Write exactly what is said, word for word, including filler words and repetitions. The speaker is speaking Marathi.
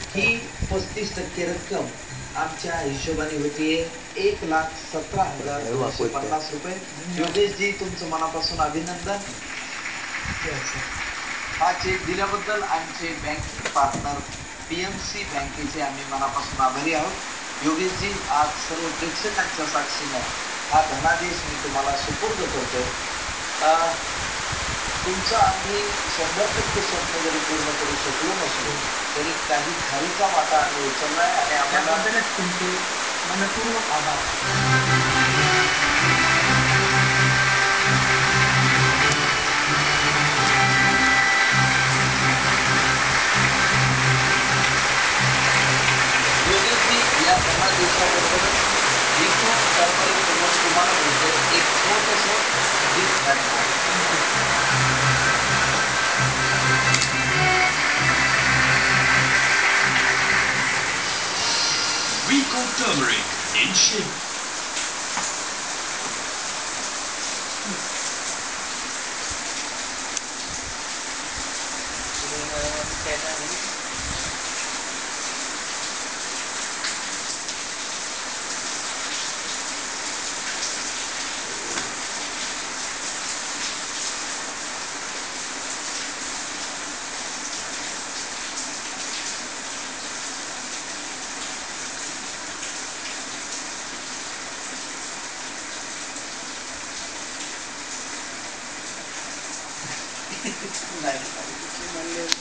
ही पस्तीस टक्के रक्कम आमच्या हिशोबाने होतीये एक लाख सतरा हजार दोनशे पन्नास रुपये. योगेशजी तुमचं मनापासून अभिनंदन. हा चेक दिल्याबद्दल आमचे बँकिंग पार्टनर पीएमसी बँकेचे आम्ही मनापासून आभारी आहोत. योगेशजी आज सर्व प्रेक्षकांच्या साक्षीने हा धनादेश मी तुम्हाला सुपूर्द करतो. तुमचं आम्ही शंभर टक्के स्वप्न जरी पूर्ण करू शकलो नसलो तरी काही खारीचा वाटा आम्ही उचललाय आणि आम्हाला तुमचे मनपूर्वक आभार. या धनादेशाबद्दल इथून कर्मचारी तुम्हाला भेटतो एक छोटंसं गिफ्ट आहे. Rico turmeric in shake. नाही